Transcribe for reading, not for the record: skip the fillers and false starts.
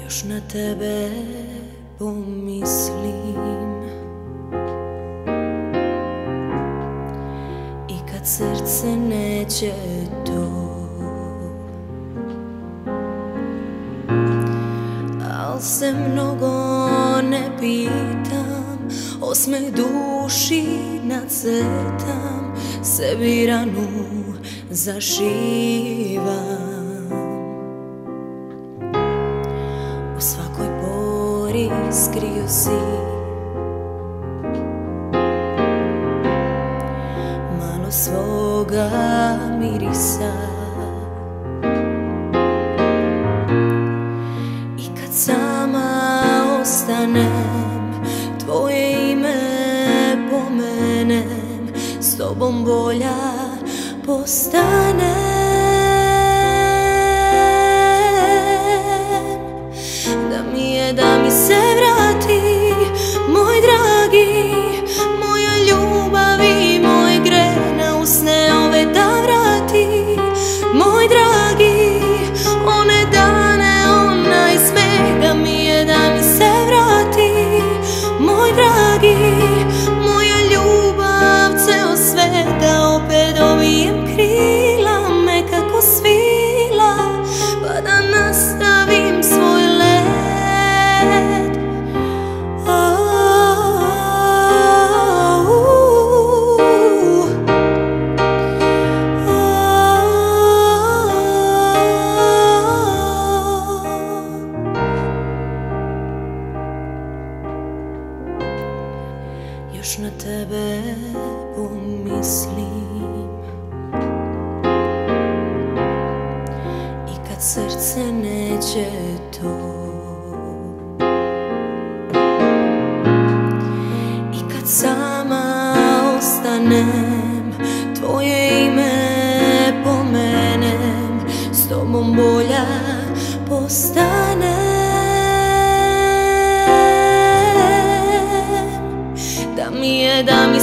Još na tebe pomislim i kad srce neće to, al se mnogo ne pitam, osmeh duši nacrtam, sebi ranu zašivam. U svakoj pori skrio si malo svoga mirisa, i kad sama ostanem, tvoje ime pomenem, s tobom bolja postanem. Da mi se vrati, moj dragi, moja ljubav i moj greh, na usne ove da vrati, moj dragi, one dane, onaj smeh, da mi se vrati, moj dragi, moja ljubav, ceo sve, da opet dobijem krila, me kako svila, pa da nastavim svoj let. Još na tebe pomislim i kad srce neće to, i kad sama ostanem, tvoje ime pomenem, s tobom bolja postanem. Da mi